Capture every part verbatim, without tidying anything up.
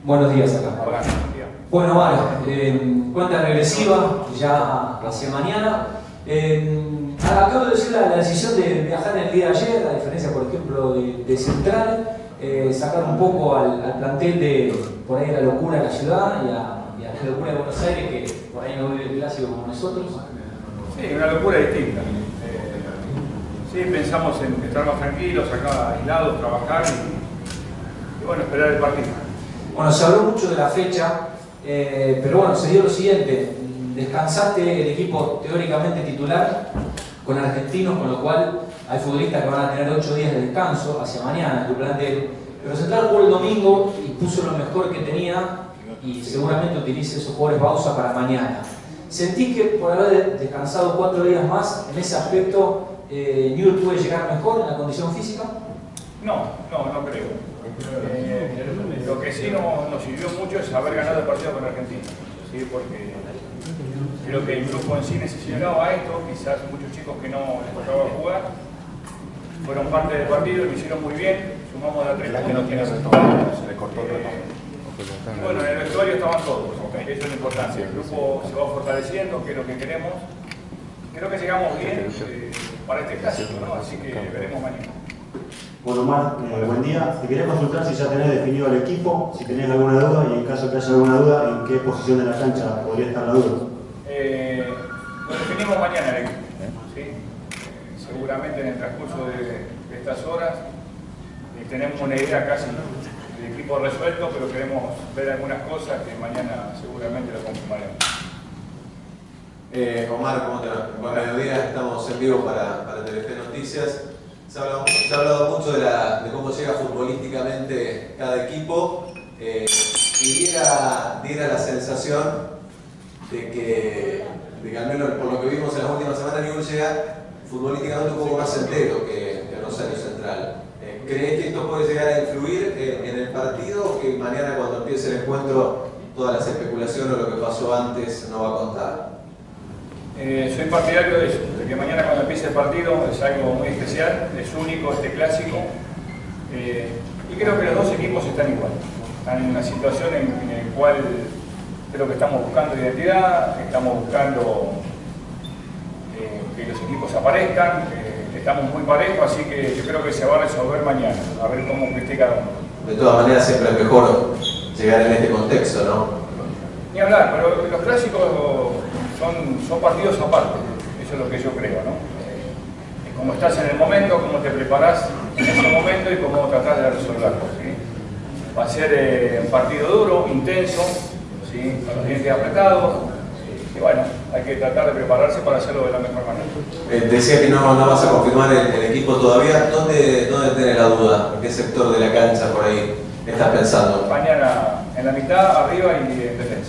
Buenos días acá. Hola, buen día. Bueno, Omar, eh, cuenta regresiva ya hacia mañana. Eh, acabo de decir la, la decisión de viajar en el día de ayer, a diferencia, por ejemplo, de, de Central, eh, sacar un poco al, al plantel de por ahí la locura de la ciudad y a, y a la locura de Buenos Aires, que por ahí no vive el clásico como nosotros. Sí, una locura distinta. Eh, sí, pensamos en estar más tranquilos, acá aislados, trabajar y, y bueno, esperar el partido. Bueno, se habló mucho de la fecha, eh, pero bueno, se dio lo siguiente. Descansaste el equipo teóricamente titular con argentinos, con lo cual hay futbolistas que van a tener ocho días de descanso hacia mañana en tu plantel. Pero Central jugó el domingo y puso lo mejor que tenía y seguramente utilice esos jugadores pausa para mañana. ¿Sentís que por haber descansado cuatro días más, en ese aspecto, eh, Newell puede llegar mejor en la condición física? No, no, no creo. Eh, lo que sí no, nos sirvió mucho es haber ganado el partido con Argentina, ¿sí? Porque creo que el grupo en sí necesitaba esto, quizás muchos chicos que no les tocaba jugar fueron parte del partido, lo hicieron muy bien, sumamos a tres puntos. Se le cortó el Bueno, en el vestuario estaban todos, eso es lo importante. El grupo se va fortaleciendo, que es lo que queremos. Creo que llegamos bien eh, para este clásico, ¿no? Así que veremos mañana. Bueno, Omar, eh, buen día. Te quería consultar si ya tenés definido el equipo, si tenés alguna duda y en caso que haya alguna duda, ¿en qué posición de la cancha podría estar la duda? Eh, lo definimos mañana el equipo, ¿sí? Eh, seguramente en el transcurso de, de estas horas eh, tenemos una idea casi del equipo resuelto, pero queremos ver algunas cosas que mañana seguramente lo confirmaremos. Eh, Omar, ¿cómo te va? Buen mediodía, estamos en vivo para, para Telefe Noticias. Se ha hablado, se ha hablado mucho de, la, de cómo llega futbolísticamente cada equipo eh, y diera, diera la sensación de que, de que al menos por lo que vimos en las últimas semanas, Newell llega futbolísticamente un poco más entero que, que Rosario Central. Eh, ¿Crees que esto puede llegar a influir en, en el partido o que mañana cuando empiece el encuentro todas las especulaciones o lo que pasó antes no va a contar? Eh, soy partidario de eso, de que mañana cuando empiece el partido es algo muy especial, es único este clásico eh, y creo que los dos equipos están igual, están en una situación en, en la cual creo que estamos buscando identidad, estamos buscando eh, que los equipos aparezcan, eh, estamos muy parejos, así que yo creo que se va a resolver mañana, a ver cómo esté cada uno. De todas maneras siempre es mejor llegar en este contexto, ¿no? Ni hablar, pero los clásicos son, son partidos aparte, eso es lo que yo creo, ¿no? Eh, cómo estás en el momento, cómo te preparás en ese momento y cómo tratás de resolverlo, ¿sí? Va a ser eh, un partido duro, intenso, ¿sí? Con los dientes apretados, y bueno, hay que tratar de prepararse para hacerlo de la mejor manera. Eh, decía que no, no vas a confirmar el, el equipo todavía, ¿dónde, dónde tenés la duda? ¿En qué sector de la cancha por ahí estás pensando? Mañana en la mitad, arriba y en defensa.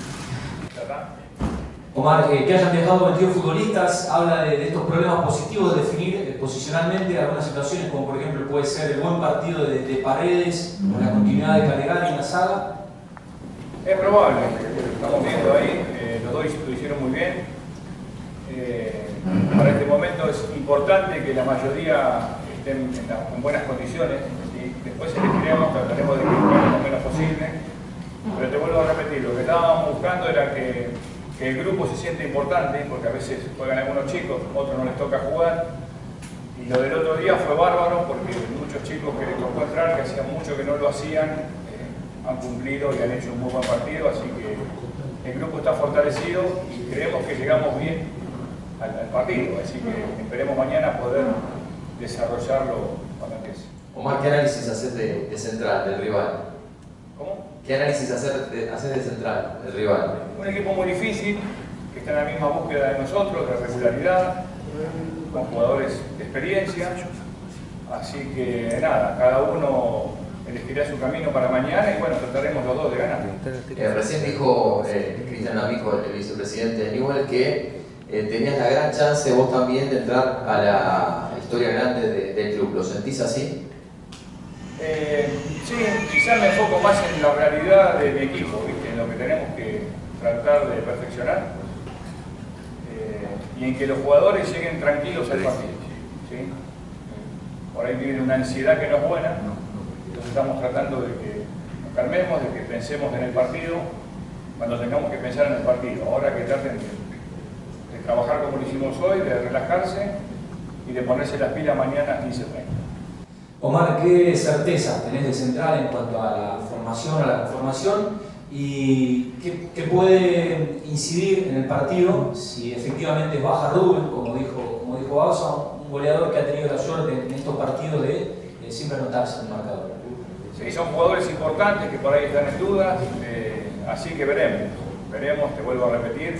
Omar, eh, que hayan viajado veintidós futbolistas, habla de, de estos problemas positivos de definir eh, posicionalmente algunas situaciones, como por ejemplo puede ser el buen partido de, de Paredes, o la continuidad de Calegari en la saga. Es probable, estamos viendo ahí, eh, los dos lo hicieron muy bien. Eh, para este momento es importante que la mayoría estén en, la, en buenas condiciones, ¿sí? Después elegiremos, trataremos de equivocar lo menos posible, pero te vuelvo a repetir, lo que estábamos buscando era que que el grupo se siente importante, porque a veces juegan algunos chicos, otros no les toca jugar. Y lo del otro día fue bárbaro, porque muchos chicos que les tocó entrar, que hacían mucho que no lo hacían, eh, han cumplido y han hecho un muy buen partido, así que el grupo está fortalecido y creemos que llegamos bien al, al partido, así que esperemos mañana poder desarrollarlo cuando empiece. Omar, ¿qué análisis haces de, de Central, del rival? ¿Cómo? ¿Qué análisis hacer de, hacer de Central, del rival? Un equipo muy difícil, que está en la misma búsqueda de nosotros, de regularidad, con jugadores de experiencia. Así que nada, cada uno elegirá su camino para mañana y bueno, trataremos los dos de ganar. Eh, recién dijo eh, Cristian Amico, el vicepresidente de Newell, que eh, tenías la gran chance vos también de entrar a la historia grande de, del club. ¿Lo sentís así? Eh, sí, quizás me enfoco más en la realidad de mi equipo, ¿viste? En lo que tenemos que tratar de perfeccionar eh, y en que los jugadores lleguen tranquilos al partido, ¿sí? Por ahí tienen una ansiedad que no es buena, entonces estamos tratando de que nos calmemos, de que pensemos en el partido cuando tengamos que pensar en el partido. Ahora que traten de, de trabajar como lo hicimos hoy, de relajarse y de ponerse las pilas mañana a quince treinta. Omar, ¿qué certeza tenés de Central en cuanto a la formación, a la conformación? ¿Y qué, qué puede incidir en el partido si efectivamente baja Rubén, como dijo, como dijo Bausa, un goleador que ha tenido la suerte en estos partidos de, de siempre anotarse en el marcador? Sí, son jugadores importantes que por ahí están en duda, eh, así que veremos, veremos, te vuelvo a repetir,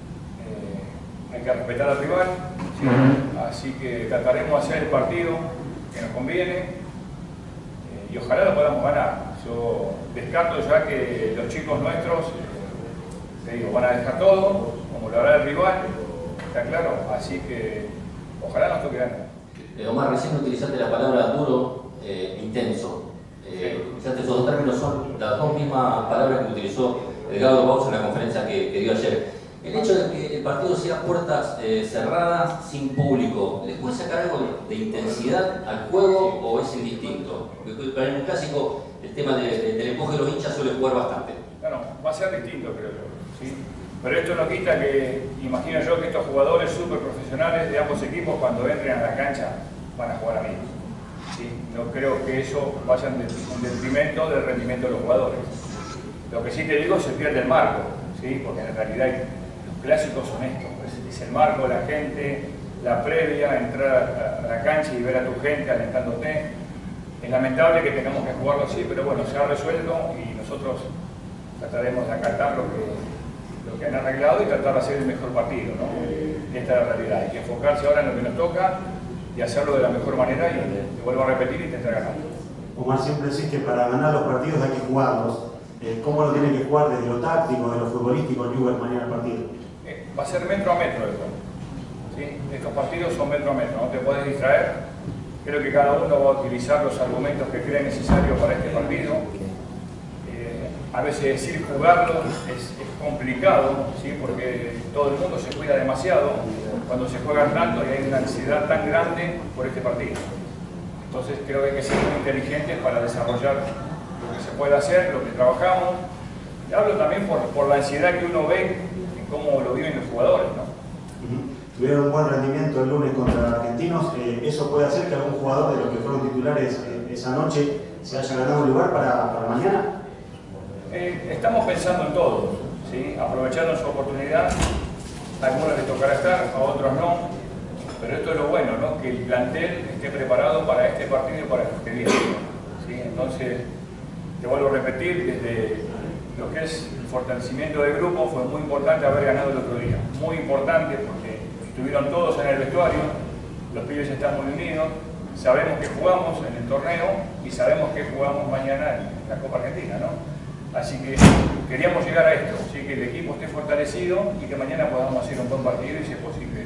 eh, hay que respetar al rival, ¿sí? Así que trataremos de hacer el partido que nos conviene eh, y ojalá lo podamos ganar. Yo descarto ya que los chicos nuestros, eh, te digo, van a dejar todo, como lo hará el rival, está claro, así que ojalá nos toque ganar. Eh, Omar, recién utilizaste la palabra duro, eh, intenso. Eh, esos dos términos son las dos mismas palabras que utilizó Edgardo Bausa en la conferencia que, que dio ayer. El hecho de que el partido sea puertas eh, cerradas, sin público, ¿les puede sacar algo de, de intensidad al juego o es indistinto? Porque en un clásico el tema de, de, del empuje de los hinchas suele jugar bastante. No, no, va a ser distinto, creo yo. ¿Sí? Pero esto no quita que, imagino yo, que estos jugadores súper profesionales de ambos equipos, cuando entren a la cancha, van a jugar amigos. ¿Sí? No creo que eso vaya en detrimento del rendimiento de los jugadores. Lo que sí te digo, se pierde el marco, ¿sí? Porque en realidad los clásicos son estos, pues, es el marco, la gente, la previa, entrar a la cancha y ver a tu gente alentándote. Es lamentable que tengamos que jugarlo así, pero bueno, se ha resuelto y nosotros trataremos de acatar lo que, lo que han arreglado y tratar de hacer el mejor partido, ¿no? Esta es la realidad, hay que enfocarse ahora en lo que nos toca y hacerlo de la mejor manera y te vuelvo a repetir y intentar ganar. Omar, siempre decís que para ganar los partidos hay que jugarlos. Eh, ¿Cómo lo tiene que jugar desde lo táctico, de lo futbolístico, Newell mañana el partido? Eh, va a ser metro a metro esto. ¿Sí? Estos partidos son metro a metro, no te puedes distraer. Creo que cada uno va a utilizar los argumentos que cree necesario para este partido. Eh, a veces decir jugarlo es, es complicado, ¿sí? Porque todo el mundo se cuida demasiado cuando se juega tanto y hay una ansiedad tan grande por este partido. Entonces creo que hay que ser muy inteligentes para desarrollar lo que se puede hacer, lo que trabajamos. Y hablo también por, por la ansiedad que uno ve en cómo lo viven los jugadores, ¿no? Uh-huh. Tuvieron un buen rendimiento el lunes contra Argentinos. Eh, ¿Eso puede hacer que algún jugador de los que fueron titulares eh, esa noche se haya ganado un lugar para, para mañana? Eh, estamos pensando en todo, ¿sí? Aprovechando su oportunidad. A algunos les tocará estar, a otros no. Pero esto es lo bueno, ¿no? Que el plantel esté preparado para este partido y para el que viene, ¿sí? Entonces, te vuelvo a repetir, desde lo que es el fortalecimiento del grupo fue muy importante haber ganado el otro día. Muy importante porque estuvieron todos en el vestuario, los pibes están muy unidos, sabemos que jugamos en el torneo y sabemos que jugamos mañana en la Copa Argentina, ¿no? Así que queríamos llegar a esto, ¿sí? Que el equipo esté fortalecido y que mañana podamos hacer un buen partido y si es posible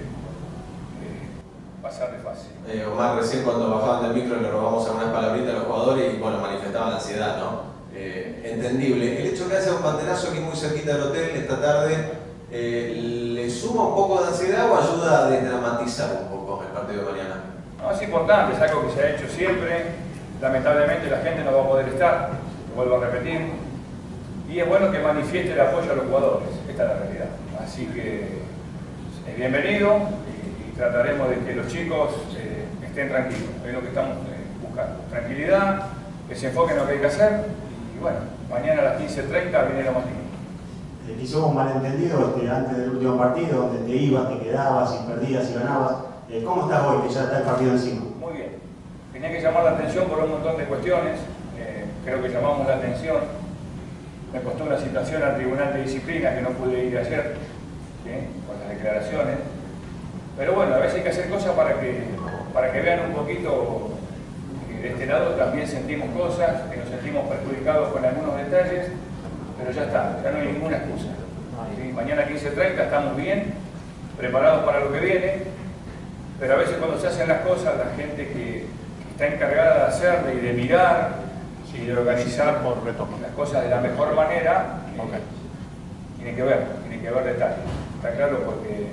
eh, pasar de fase. Eh, Omar, recién cuando bajaban del micro le robamos algunas palabritas a los jugadores y bueno, manifestaban la ansiedad, ¿no? Eh, entendible. El hecho que haya un banderazo aquí muy cerquita del hotel esta tarde, eh, ¿le suma un poco de ansiedad o ayuda a desdramatizar un poco el partido de mañana? No, es importante, es algo que se ha hecho siempre. Lamentablemente la gente no va a poder estar, lo vuelvo a repetir. Y es bueno que manifieste el apoyo a los jugadores, esta es la realidad. Así que es bienvenido y, y trataremos de que los chicos eh, estén tranquilos, es lo que estamos eh, buscando. Tranquilidad, que se enfoquen en lo que hay que hacer y bueno, mañana a las quince treinta viene lo más lindo. Eh, quizás un malentendido este, antes del último partido, donde te ibas, te quedabas, y perdías y ganabas. Eh, ¿Cómo estás hoy, que ya está el partido encima? Muy bien. Tenía que llamar la atención por un montón de cuestiones, eh, creo que llamamos la atención. Me costó una situación al Tribunal de Disciplina que no pude ir ayer, ¿sí? Con las declaraciones. Pero bueno, a veces hay que hacer cosas para que, para que vean un poquito que de este lado también sentimos cosas, que nos sentimos perjudicados con algunos detalles, pero ya está, ya no hay ninguna excusa. ¿Sí? Mañana quince treinta estamos bien, preparados para lo que viene, pero a veces cuando se hacen las cosas, la gente que está encargada de hacerle y de mirar, y de organizar por las cosas de la mejor manera, okay. Tiene que ver, tiene que ver detalles. Está claro porque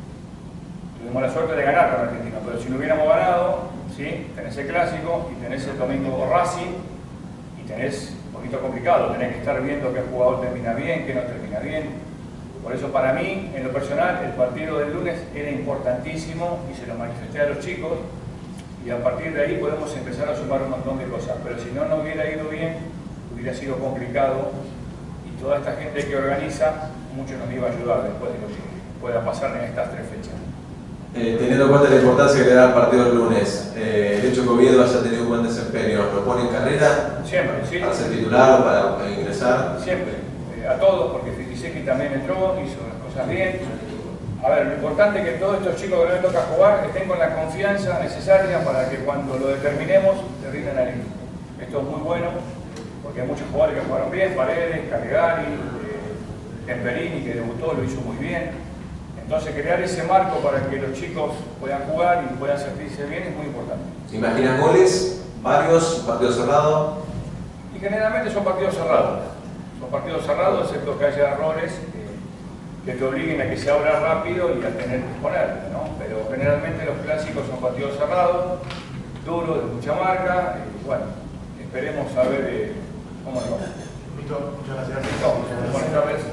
tuvimos la suerte de ganar con Argentina, pero si no hubiéramos ganado, ¿sí? Tenés el clásico y tenés el domingo Racing y tenés, poquito complicado, tenés que estar viendo qué jugador termina bien, qué no termina bien. Por eso para mí, en lo personal, el partido del lunes era importantísimo y se lo manifesté a los chicos y a partir de ahí podemos empezar a sumar un montón de cosas. Pero si no, no hubiera ido bien, hubiera sido complicado y toda esta gente que organiza, mucho nos iba a ayudar después de lo que pueda pasar en estas tres fechas. Eh, teniendo en cuenta la importancia que le da el partido el lunes, eh, el hecho que Oviedo haya tenido un buen desempeño, ¿lo pone en carrera? Siempre, sí. ¿Para ser titular o para, para ingresar? Siempre, eh, a todos, porque Fitiseki también entró, hizo las cosas bien. A ver, lo importante es que todos estos chicos que no les toca jugar estén con la confianza necesaria para que cuando lo determinemos, le rindan al equipo. Esto es muy bueno, porque hay muchos jugadores que jugaron bien, Paredes, Calegari, eh, Temperini, que debutó, lo hizo muy bien. Entonces, crear ese marco para que los chicos puedan jugar y puedan sentirse bien es muy importante. ¿Imaginas goles? ¿Varios? ¿Partido cerrado? Y generalmente son partidos cerrados. Son partidos cerrados, excepto que haya errores eh, que te obliguen a que se abra rápido y a tener que exponerte, ¿no? Pero generalmente los clásicos son partidos cerrados, duros, de mucha marca, y bueno, esperemos a ver eh, cómo nos va. Listo, muchas gracias. Listo, buenas tardes.